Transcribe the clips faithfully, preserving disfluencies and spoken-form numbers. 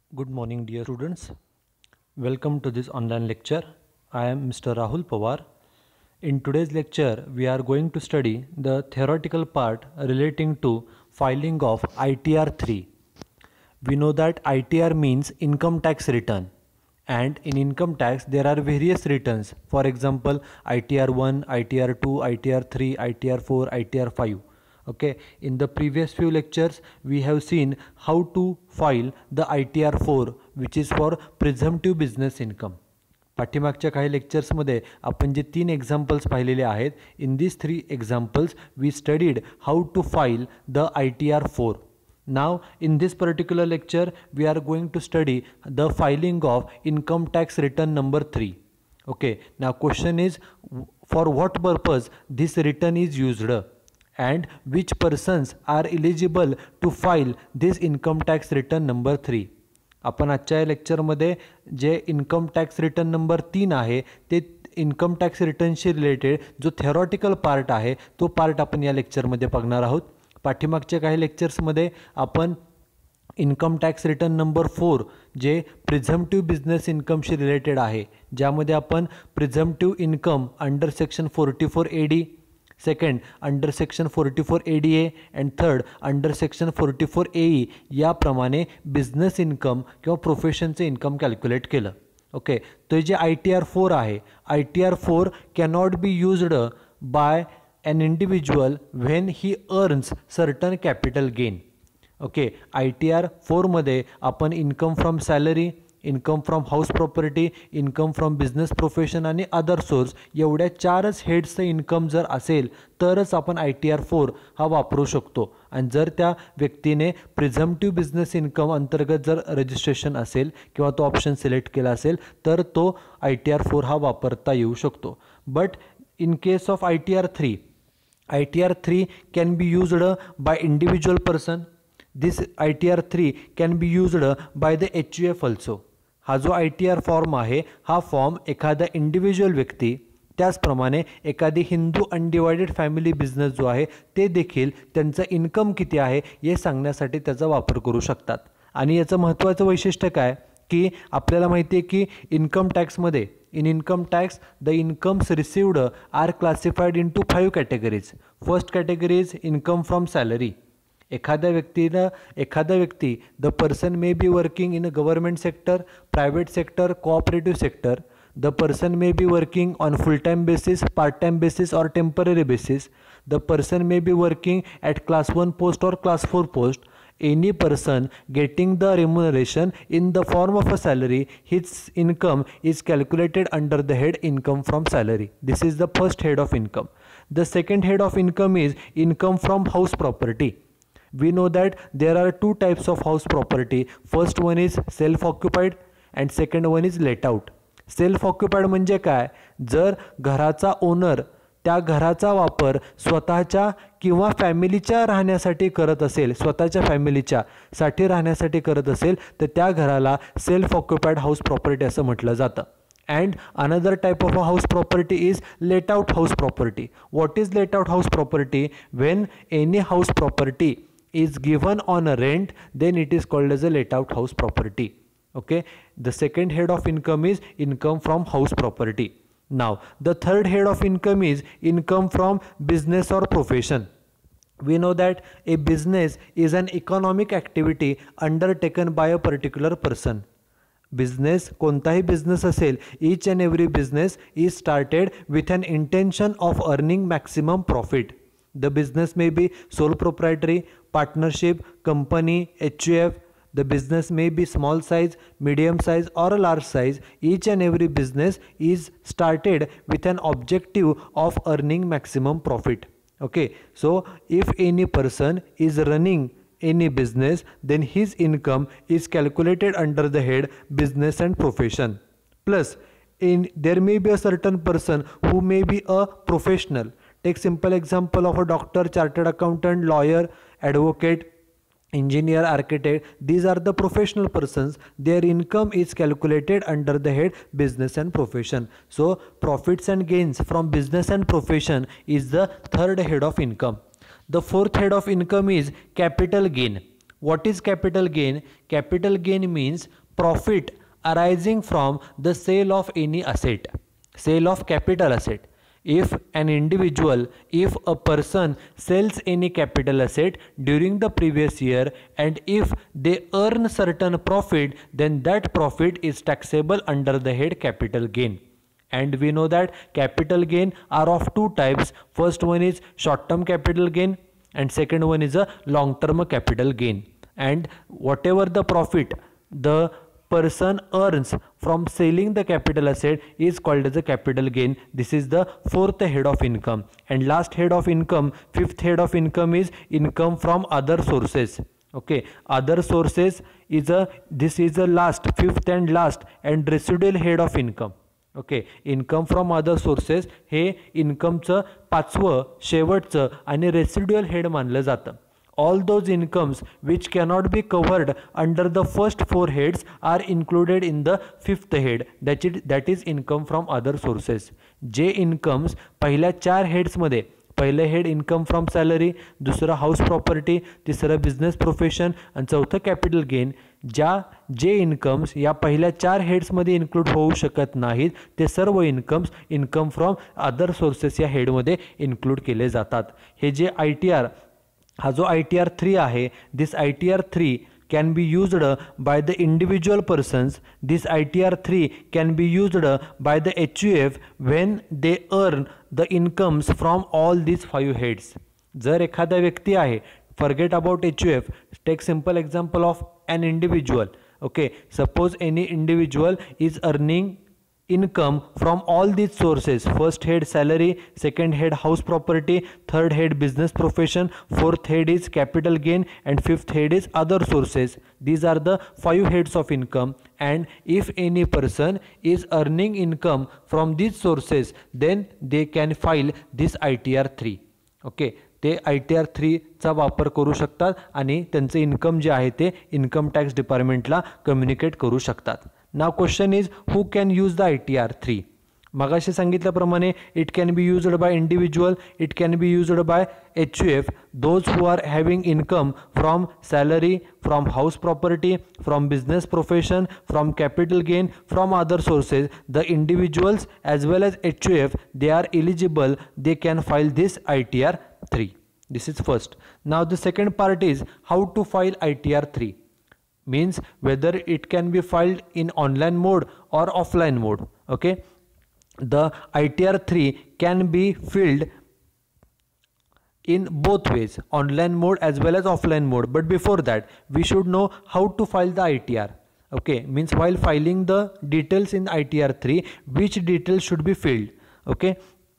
Good morning, dear students. Welcome to this online lecture. I am Mister Rahul Pawar. In today's lecture, we are going to study the theoretical part relating to filing of I T R three. We know that I T R means income tax return, and in income tax there are various returns. For example, I T R one, I T R two, I T R three, I T R four, I T R five. Okay, in the previous few lectures we have seen how to file the I T R four, which is for presumptive business income. पाठीमागच्या काही लेक्चर्समध्ये आपण जे तीन examples पाहिलेले आहेत, in this three examples we studied how to file the I T R four. Now in this particular lecture we are going to study the filing of income tax return number three. Okay, now question is, for what purpose this return is used and which persons are eligible to file this income tax return number three. आपण आजच्या लेक्चरमध्ये जे income tax return number तीन आहे ते income tax रिटर्नशी related जो theoretical part आहे तो पार्ट आपण या लेक्चरमध्ये बघणार आहोत. पाठीमागच्या काही लेक्चर्समध्ये आपण income tax return number four जे प्रिझम्प्टिव्ह बिझनेस इन्कमशी रिलेटेड आहे, ज्यामध्ये आपण presumptive income under section forty four A D, second under section forty four A D A and third under section forty four A E याप्रमाणे business income किंवा प्रोफेशनचे income calculate केलं. Okay, तो जे आय टी आर फोर आहे, I T R four cannot be used by an individual when he earns certain capital gain. Okay, I T R फोरमध्ये आपण income from salary, income from house property, income from business profession आणि other source एवढ्या चारच हेड्सचं income जर असेल तरच आपण I T R four हा वापरू शकतो. आणि जर त्या व्यक्तीने प्रिझम्प्टिव्ह बिझनेस इन्कम अंतर्गत जर रजिस्ट्रेशन असेल किंवा तो ऑप्शन सिलेक्ट केला असेल तर तो आय टी आर फोर हा वापरता येऊ शकतो. But in case of I T R three, I T R three can be used by individual person. This I T R three can be used by the H U F also. हा जो I T R form आहे हा form एखादा individual व्यक्ती, त्याचप्रमाणे एखादी Hindu undivided family business जो आहे ते देखील त्यांचं इन्कम किती आहे हे सांगण्यासाठी त्याचा वापर करू शकतात. आणि याचं महत्त्वाचं वैशिष्ट्य काय की आपल्याला माहिती आहे की इन्कम टॅक्समध्ये in income tax the incomes received are classified into five categories. First category is income from salary. एखाद्या व्यक्तीला एखादा व्यक्ती the person may be working in a government sector, private sector, cooperative sector. The person may be working on full time basis, part time basis or temporary basis. The person may be working at class one post or class four post. Any person getting the remuneration in the form of a salary, his income is calculated under the head income from salary. This is the first head of income. The second head of income is income from house property. We know that there are two types of house property. First one is self-occupied and second one is let out. Self-occupied म्हणजे काय? जर घराचा owner त्या घराचा वापर स्वतःच्या किंवा फॅमिलीच्या राहण्यासाठी करत असेल, स्वतःच्या फॅमिलीच्या साठी राहण्यासाठी करत असेल तर त्या घराला सेल्फ ऑक्युपाइड हाऊस प्रॉपर्टी असं म्हटलं जातं. And another type of a house property is let out house property. What is let out house property? When any house property is given on a rent then it is called as a let out house property. Okay, the second head of income is income from house property. Now the third head of income is income from business or profession. We know that a business is an economic activity undertaken by a particular person. Business, कोणताही business असेल, each and every business is started with an intention of earning maximum profit. The business may be sole proprietary, partnership, company, H U F. The business may be small size, medium size or a large size. Each and every business is started with an objective of earning maximum profit. Okay, so if any person is running any business then his income is calculated under the head business and profession. Plus in there may be a certain person who may be a professional. Take simple example of a doctor, chartered accountant, lawyer, advocate, engineer, architect. These are the professional persons. Their income is calculated under the head business and profession. So profits and gains from business and profession is the third head of income. The fourth head of income is capital gain. What is capital gain? Capital gain means profit arising from the sale of any asset, sale of capital asset. If an individual, if a person sells any capital asset during the previous year and if they earn certain profit, then that profit is taxable under the head capital gain. And we know that capital gain are of two types. First one is short term capital gain and second one is a long term capital gain. And whatever the profit the person earns from selling the capital asset is called as a capital gain. This is the fourth head of income. And last head of income, fifth head of income is income from other sources. Okay, other sources is a, this is a last, fifth and last and residual head of income. Okay, income from other sources हे इन्कमचं पाचवं शेवटचं आणि residual head मानलं जातं. All those incomes which cannot be covered under the first four heads are included in the fifth head, that is that is income from other sources. जे incomes पहिल्या चार हेड्समध्ये, पहिलं हेड इन्कम फ्रॉम सॅलरी, दुसरं house property, तिसरं business profession आणि चौथं capital gain, ज्या जे इन्कम्स या पहिल्या चार हेड्समध्ये इन्क्लूड होऊ शकत नाहीत ते सर्व incomes income from other sources या हेडमध्ये इन्क्लूड केले जातात. हे जे आय टी आर, हा जो आय टी आर थ्री आहे, this I T R three can be used by the individual persons. This I T R three can be used by the H U F when they earn the incomes from all these five heads. जर एखादा व्यक्ती आहे, forget about H U F, take simple example of an individual. Okay, suppose any individual is earning income from all these sources. First head salary, second head house property, third head business profession, fourth head is capital gain and fifth head is other sources. These are the five heads of income, and if any person is earning income from these sources, then they can file this I T R three. Okay, ते I T R थ्रीचा वापर करू शकतात आणि त्यांचं income जे आहे ते इन्कम टॅक्स डिपार्टमेंटला कम्युनिकेट करू शकतात. Now question is who can use the I T R three. मगाशी सांगितल्याप्रमाणे it can be used by individual, it can be used by H U F, those who are having income from salary, from house property, from business profession, from capital gain, from other sources. The individuals as well as H U F, they are eligible, they can file this I T R three. This is first. Now the second part is how to file I T R three. Means whether it can be filed in online mode or offline mode. Okay, the I T R three can be filled in both ways, online mode as well as offline mode. But before that, we should know how to file the I T R. Okay, means while filing the details in I T R three, which details should be filled. Okay,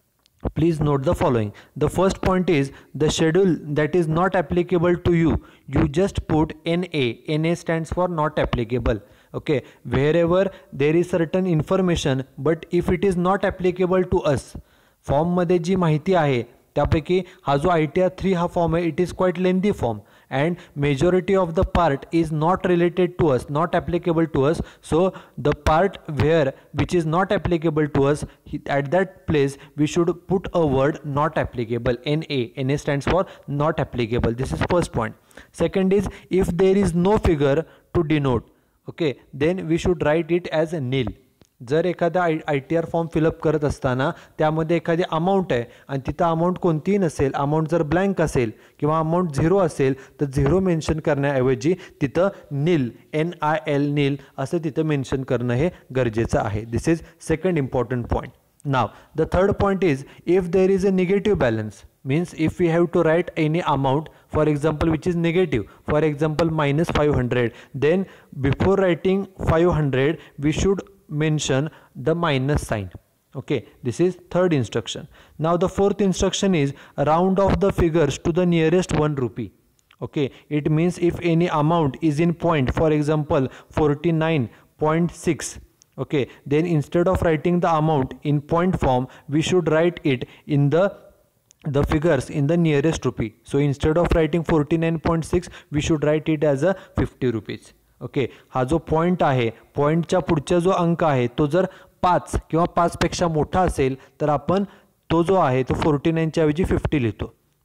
please note the following. The first point is the schedule that is not applicable to you, you just put N A. N A stands for not applicable. Okay, wherever there is certain information but if it is not applicable to us, form मध्ये जी माहिती आहे त्यापैकी हा जो I T R three हा form आहे, it is quite lengthy form and majority of the part is not related to us, not applicable to us. So the part where which is not applicable to us, at that place we should put a word not applicable, N A. N A stands for not applicable. This is first point. Second is if there is no figure to denote, okay, then we should write it as a nil. जर एखादा I I T R form fill up करत असताना त्यामध्ये एखादी amount आहे आणि तिथं amount कोणतीही नसेल, अमाऊंट जर ब्लँक असेल किंवा अमाऊंट झिरो असेल तर झिरो मेन्शन करण्याऐवजी तिथं nil, N I L nil असं तिथं मेन्शन करणं हे गरजेचं आहे. This is second important point. Now the third point is if there is a negative balance, means if we have to write any amount, for example, which is negative, for example minus five hundred, then before writing five hundred we should mention the minus sign. Okay, this is third instruction. Now the fourth instruction is round off the figures to the nearest one rupee. Okay, it means if any amount is in point, for example forty-nine point six, okay, then instead of writing the amount in point form we should write it in the the figures in the nearest rupee. So instead of writing forty-nine point six we should write it as a fifty rupees. ओके, हा जो point आहे, पॉईंटच्या पुढचा जो अंक आहे तो जर पाच किंवा पाचपेक्षा मोठा असेल तर आपण तो जो आहे तो फोर्टी नाईनच्या ऐवजी फिफ्टी लिहितो.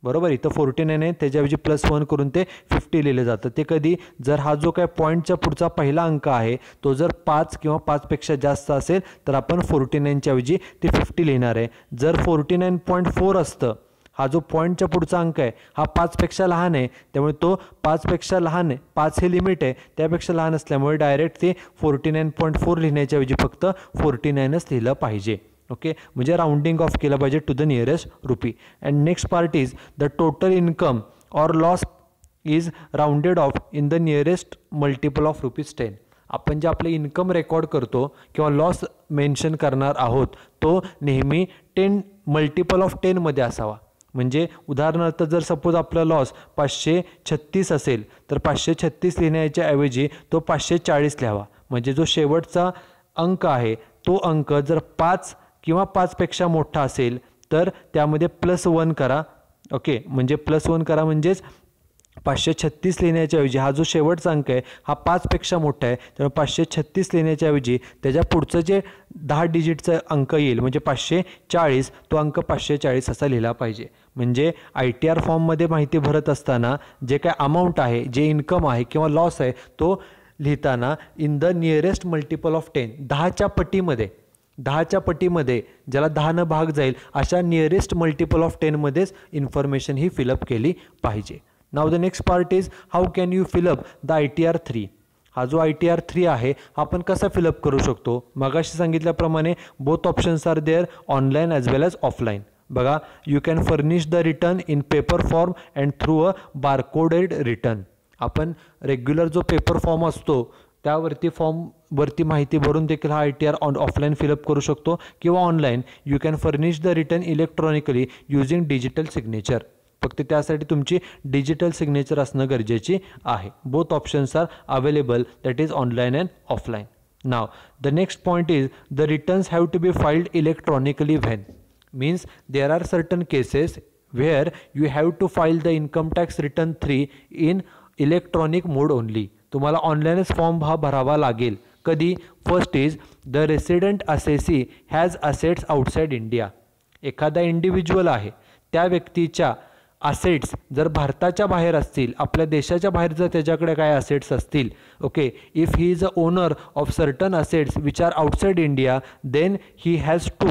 बरोबर. इथं फोर्टी नाईन आहे, त्याच्याऐवजी प्लस वन करून ते फिफ्टी लिहिलं जातं. ते कधी जर हा जो काय पॉईंटच्या पुढचा पहिला अंक आहे तो जर पाच किंवा पाचपेक्षा जास्त असेल तर आपण फोर्टी नाईनच्या ऐवजी ते फिफ्टी लिहिणार आहे. जर फोर्टी नाईन पॉईंट फोर असतं, हा जो पॉईंटच्या पुढचा अंक आहे हा पाचपेक्षा लहान आहे, त्यामुळे तो पाचपेक्षा लहान आहे, पाच हे लिमिट आहे, त्यापेक्षा लहान असल्यामुळे डायरेक्ट ते फोर्टी नाईन पॉईंट फोर लिहिण्याच्या ऐवजी फक्त फोर्टी नाईनच लिहिलं पाहिजे. ओके, म्हणजे राउंडिंग ऑफ केलं पाहिजे to the nearest rupee. And next part is the total income or loss is rounded off in the nearest multiple of rupees ten. आपण जे आपले इन्कम रेकॉर्ड करतो किंवा लॉस मेन्शन करणार आहोत तो नेहमी टेन मल्टिपल ऑफ टेनमध्ये असावा. म्हणजे उदाहरणार्थ जर सपोज आपला लॉस पाचशे छत्तीस असेल तर पाचशे छत्तीस लिहिण्याच्या ऐवजी तो पाचशे चाळीस लिहावा. म्हणजे जो शेवटचा अंक आहे तो अंक जर पाच किंवा पाचपेक्षा मोठा असेल तर त्यामध्ये प्लस वन करा. ओके, म्हणजे प्लस वन करा म्हणजेच पाचशे छत्तीस लिहिण्याच्या ऐवजी हा जो शेवटचा अंक आहे हा पाचपेक्षा मोठा आहे, त्यामुळे पाचशे छत्तीस लिहिण्याच्या ऐवजी त्याच्या पुढचं जे दहा डिजिटचा अंक येईल म्हणजे पाचशे चाळीस, तो अंक पाचशे चाळीस असा लिहिला पाहिजे. म्हणजे आय टी आर फॉर्ममध्ये माहिती भरत असताना जे काय अमाऊंट आहे, जे इन्कम आहे किंवा लॉस आहे तो लिहिताना in the nearest multiple of ten, दहाच्या पटीमध्ये दहाच्या पटीमध्ये ज्याला दहानं भाग जाईल अशा नियरेस्ट मल्टिपल ऑफ टेनमध्येच इन्फॉर्मेशन ही फिलअप केली पाहिजे. Now the next part is how can you fill up the I T R three. हा जो आय टी आर थ्री आहे आपण कसा फिलअप करू शकतो. मगाशी सांगितल्याप्रमाणे both options are there, online as well as offline. बघा, you can furnish the return in paper form and through a barcoded return. आपण रेग्युलर जो पेपर फॉर्म असतो त्यावरती फॉर्मवरती माहिती भरून देखील हा I T R on offline fill up करू शकतो किंवा online you can furnish the return electronically using digital signature. फक्त त्यासाठी तुमची डिजिटल सिग्नेचर असणं गरजेची आहे. Both options are available, that is online and offline. Now the next point is the returns have to be filed electronically when. Means there are certain cases where you have to file the income tax return three in electronic mode only. तुम्हाला ऑनलाईनच form हा भरावा लागेल. कधी? First is the resident assessee has assets outside India. एखादा individual आहे, त्या व्यक्तीच्या असेट्स जर भारताच्या बाहेर असतील, आपल्या देशाच्या बाहेर जर त्याच्याकडे काय असेट्स असतील, okay, if he is a owner of certain assets which are outside India then he has to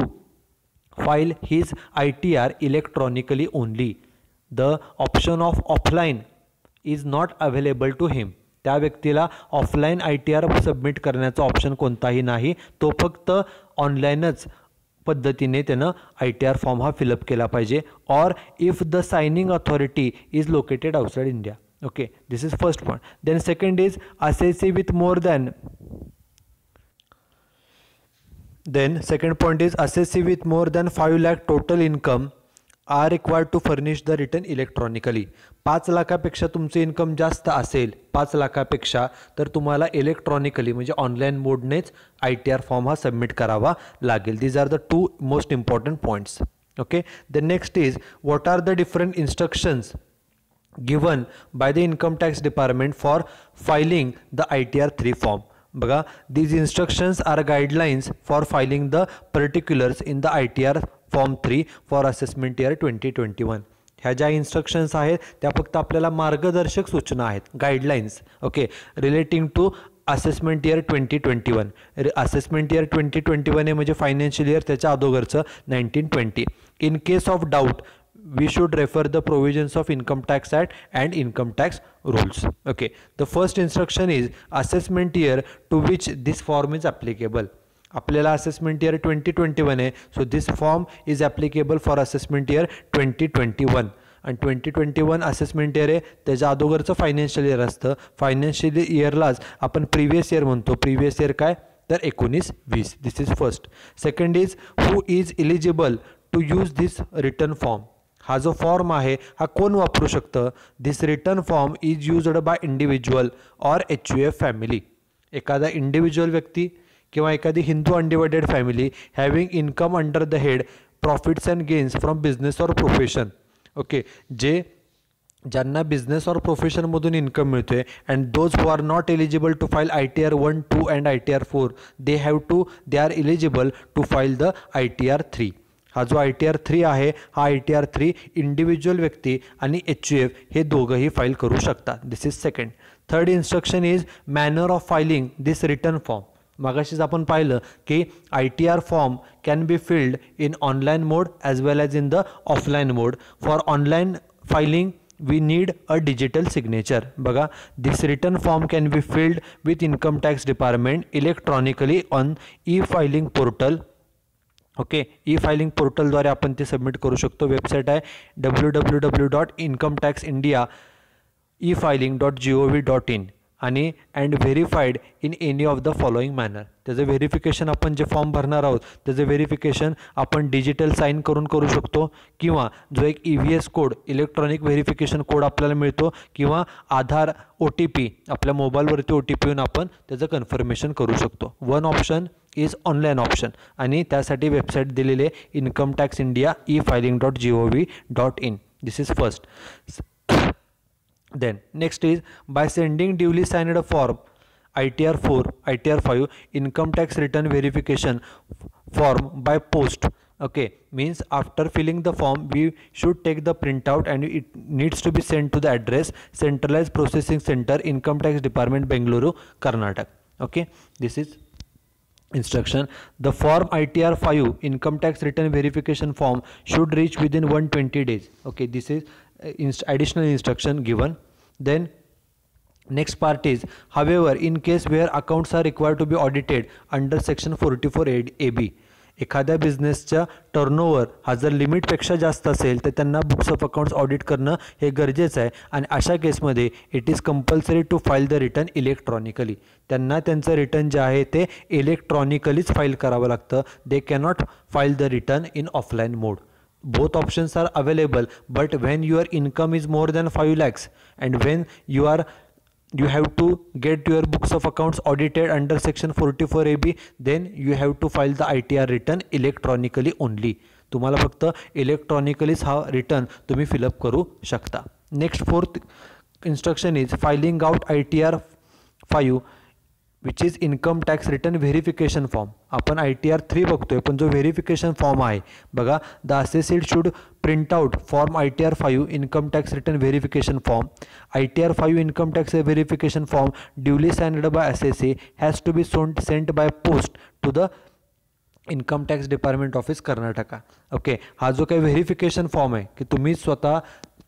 file his I T R electronically only. The option of offline is not available to him. त्या व्यक्तीला offline I T R submit करण्याचा option कोणताही नाही, तो फक्त ऑनलाईनच पद्धतीने त्यानं आय टी आर फॉर्म हा फिलअप केला पाहिजे. Or if the signing authority is located outside India. Okay, this is first point. Then second is assessee with more than Then second point is assessee with more than five lakh total income are required to furnish the return electronically. पाच लाखापेक्षा तुमचे income जास्त असेल, पाच लाखापेक्षा, तर तुम्हाला electronically म्हणजे ऑनलाईन मोडनेच आय टी आर फॉर्म हा सबमिट करावा लागेल. These are the two most important points. Okay, the next is what are the different instructions given by the income tax department for filing the I T R three form. बघा, these instructions are guidelines for filing the particulars in the I T R form three for assessment year twenty twenty-one. ह्या ज्या instructions आहेत त्या फक्त आपल्याला मार्गदर्शक सूचना आहेत, guidelines. Okay, relating to assessment year twenty twenty one. Assessment year twenty twenty one आहे म्हणजे फायनान्शियल इयर त्याच्या अगोदरचं nineteen twenty. In case of doubt we should refer the provisions of Income Tax Act and Income Tax rules. Okay, the first instruction is assessment year to which this form is applicable. आपल्याला assessment year twenty twenty one आहे, so this form is applicable for assessment year twenty twenty one. आणि twenty twenty one assessment year आहे, त्याच्या अगोदरचं financial year असतं. Financial इयरलाच आपण previous year म्हणतो. प्रिव्हियस इयर काय, तर एकोणीस वीस. This is first. Second is who is eligible to use this return form. हा जो फॉर्म आहे हा कोण वापरू शकतं. This return form is used by individual or H U F family. एखादा इंडिव्हिज्युअल व्यक्ती किंवा एखादी Hindu undivided family having income under the head profits and gains from business or profession. Okay, जे ज्यांना बिझनेस ऑर प्रोफेशनमधून इन्कम मिळतोय and those who are not eligible to file I T R one two and I T R four they have to they are eligible to file the I T R three. हा जो I T R three आहे हा I T R three individual व्यक्ती आणि H U F हे दोघंही file करू शकतात. This is second. Third instruction is manner of filing this return form. मगाशीच आपण पाहिलं की I T R form can be filled in online mode as well as in the offline mode. For online filing we need a digital signature. बघा, this return form can be filled with income tax department electronically on e-filing portal. Okay, E filing पोर्टलद्वारे आपण ते submit करू शकतो. Website आहे W W W dot income tax India E filing dot G O V dot in आणि and verified in any of the following manner. त्याचं verification आपण जे फॉर्म भरणार आहोत त्याचं व्हेरिफिकेशन आपण डिजिटल साईन करून करू शकतो, किंवा जो एक E V S code electronic verification code आपल्याला मिळतो, किंवा आधार ओ टी पी आपल्या मोबाईलवरती ओ टी पी येऊन आपण त्याचं कन्फर्मेशन करू शकतो. One option is online option आणि त्यासाठी वेबसाईट दिलेली आहे income tax India E filing dot G O V dot in. This is first. Then next is by sending duly signed form I T R four, I T R five income tax return verification form by post. Okay, means after filling the form we should take the printout and it needs to be sent to the address Centralized Processing Center, Income Tax Department, Bengaluru, Karnataka. Okay, this is instruction. The form I T R five income tax return verification form should reach within one hundred twenty days. Okay, this is uh, inst additional instruction given. Then next part is, however, in case where accounts are required to be audited under section forty-four A B, एखाद्या बिझनेसच्या turnover हा जर लिमिटपेक्षा जास्त असेल तर त्यांना books of accounts audit करणं हे गरजेचं आहे. आणि अशा केसमध्ये it is compulsory to file the return electronically. त्यांना त्यांचं रिटर्न जे आहे ते इलेक्ट्रॉनिकलीच फाईल करावं लागतं. They cannot file the return in offline mode. Both options are available, but when your income is more than five lakhs and when you are you have to get your books of accounts audited under section forty-four A B, then you have to file the I T R return electronically only. तुम्हाला फक्त इलेक्ट्रॉनिकलीच हा return तुम्ही fill up करू शकता. Next fourth instruction is filing out I T R five which is income tax return verification form. आपण I T R three बघतोय, पण जो व्हेरिफिकेशन फॉर्म आहे बघा, the assessed should print out form I T R five income tax return verification form. I T R five income tax verification form duly signed by assessee has to be sound sent by post to the income tax department office Karnataka. Okay, हा जो काही verification form आहे की तुम्ही स्वतः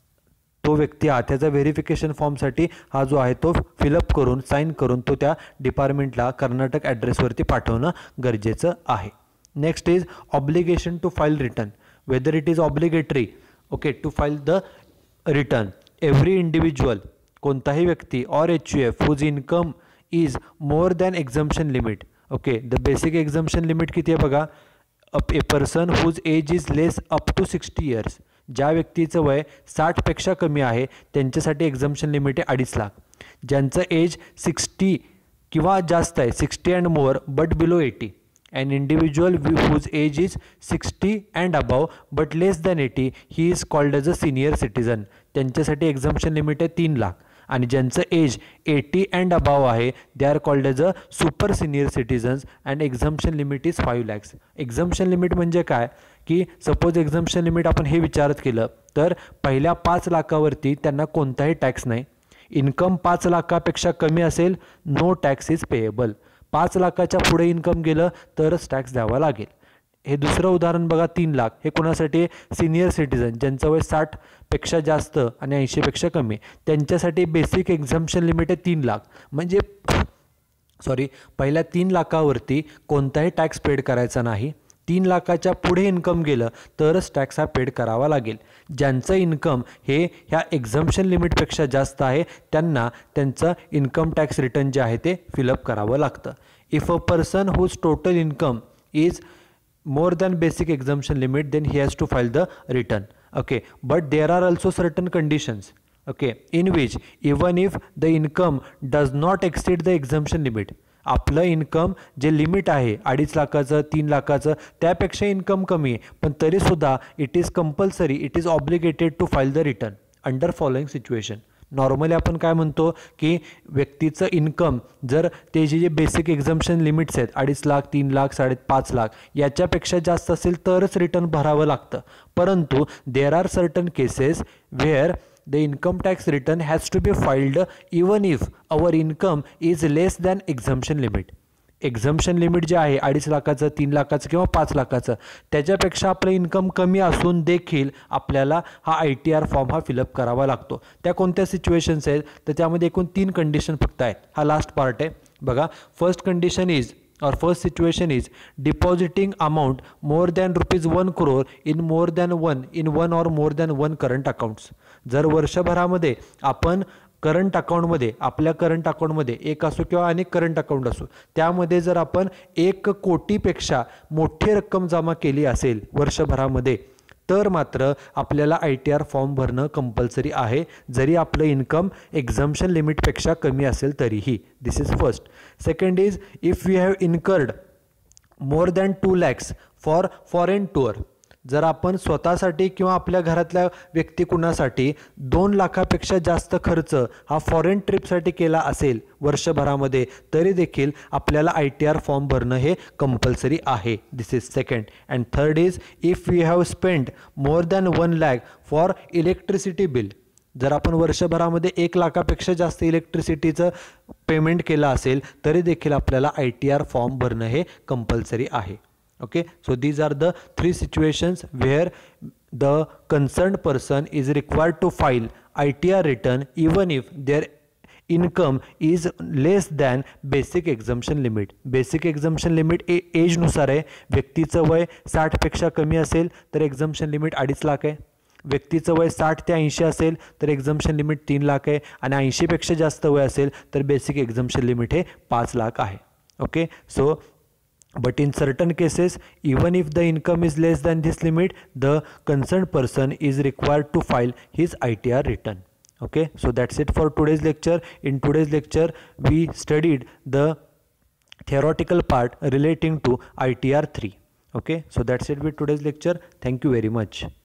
तो व्यक्ती हा त्याचा व्हेरिफिकेशन फॉर्मसाठी हा जो आहे तो फिलअप करून साईन करून तो त्या डिपार्टमेंटला कर्नाटक ॲड्रेसवरती पाठवणं गरजेचं आहे. Next is obligation to file return. Whether it is obligatory okay to file the return. Every individual, कोणताही व्यक्ती or H U F whose income is more than exemption limit. Okay, the basic exemption limit किती आहे बघा, a person whose age is less up to sixty years. ज्या व्यक्तीचं वय साठपेक्षा कमी आहे त्यांच्यासाठी एक्झम्पशन लिमिट आहे अडीच लाख. ज्यांचं एज सिक्स्टी किंवा जास्त आहे, sixty and more but below eighty, and individual whose age is sixty and above but less than eighty he is called as a senior citizen. त्यांच्यासाठी एक्झम्पशन लिमिट आहे तीन लाख. आणि ज्यांचं एज एटी अँड अबाव आहे they are called as a super senior citizens and exemption limit is five lakhs. Exemption limit म्हणजे काय की suppose एक्झम्पशन limit आपण हे विचारत केलं तर पहिल्या पाच लाखावरती त्यांना कोणताही टॅक्स नाही. इन्कम पाच लाखापेक्षा कमी असेल नो टॅक्स इज पेएबल. पाच लाखाच्या पुढे इन्कम गेलं तरच टॅक्स द्यावा लागेल. हे दुसरं उदाहरण बघा, तीन लाख हे कोणासाठी, सिनियर सिटीजन ज्यांचं वय साठपेक्षा जास्त आणि ऐंशीपेक्षा कमी, त्यांच्यासाठी बेसिक एक्झम्पशन लिमिट आहे तीन लाख. म्हणजे सॉरी पहिल्या तीन लाखावरती कोणताही टॅक्स पेड करायचा नाही. तीन लाखाच्या पुढे इन्कम गेलं तरच टॅक्स हा पेड करावा लागेल. ज्यांचं इन्कम हे ह्या एक्झम्पशन लिमिटपेक्षा जास्त आहे त्यांना त्यांचं इन्कम टॅक्स रिटर्न जे आहे ते फिलअप करावं लागतं. If a person whose total income is more than basic exemption limit then he has to file the return. Okay, but there are also certain conditions okay in which even if the income does not exceed the exemption limit, आपलं income जे limit आहे अडीच लाखाचं तीन लाखाचं त्यापेक्षा income कमी आहे पण तरीसुद्धा it is compulsory, it is obligated to file the return under following situation. Normally आपण काय म्हणतो की व्यक्तीचं इन्कम जर ते जे जे बेसिक एक्झम्पशन लिमिट्स आहेत अडीच लाख तीन लाख साडे पाच लाख याच्यापेक्षा जास्त असेल तरच रिटर्न भरावं लागतं. परंतु there are certain cases where the income tax return has to be filed even if our income is less than exemption limit. Exemption limit जे आहे अडीच लाखाचं तीन लाखाचं किंवा पाच लाखाचं त्याच्यापेक्षा आपलं इन्कम कमी असून देखील आपल्याला हा आय टी आर फॉर्म हा फिलअप करावा लागतो. त्या कोणत्या सिच्युएशन्स आहेत तर त्यामध्ये एकूण तीन कंडिशन फक्त आहेत. हा लास्ट पार्ट आहे बघा. First condition is or first situation is depositing amount more than rupees one crore in more than one in one or more than one current accounts. जर वर्षभरामध्ये आपण करंट अकाउंटमध्ये आपल्या करंट अकाउंटमध्ये एक असो किंवा अनेक करंट अकाउंट असो त्यामध्ये जर आपण एक कोटीपेक्षा मोठी रक्कम जमा केली असेल वर्षभरामध्ये तर मात्र आपल्याला आय टी आर फॉर्म भरणं कंपल्सरी आहे, जरी आपलं इन्कम एक्झम्पशन लिमिटपेक्षा कमी असेल तरीही. This is first. Second is if we have incurred more than two lakhs for foreign tour. जर आपण स्वतःसाठी किंवा आपल्या घरातल्या व्यक्ती कुणासाठी दोन लाखापेक्षा जास्त खर्च हा फॉरेन ट्रिपसाठी केला असेल वर्षभरामध्ये तरी देखील आपल्याला आय टी आर फॉर्म भरणं हे कंपल्सरी आहे. This is second. And third is if we have spend more than one lakh for electricity bill. जर आपण वर्षभरामध्ये एक लाखापेक्षा जास्त इलेक्ट्रिसिटीचं पेमेंट केलं असेल तरी देखील आपल्याला आय टी आर फॉर्म भरणं हे कंपल्सरी आहे. Okay, so these are the three situations where the concerned person is required to file I T R return even if their income is less than basic exemption limit. Basic exemption limit ए age नुसार आहे. व्यक्तीचं वय साठपेक्षा कमी असेल तर एक्झम्पशन limit अडीच लाख आहे. व्यक्तीचं वय साठ ते ऐंशी असेल तर एक्झम्पशन लिमिट तीन लाख आहे आणि ऐंशीपेक्षा जास्त वय असेल तर बेसिक एक्झम्पशन लिमिट हे पाच लाख आहे. Okay, so but in certain cases even if the income is less than this limit the concerned person is required to file his I T R return. Okay, so that's it for today's lecture. In today's lecture we studied the theoretical part relating to I T R three. Okay, so that's it with today's lecture. Thank you very much.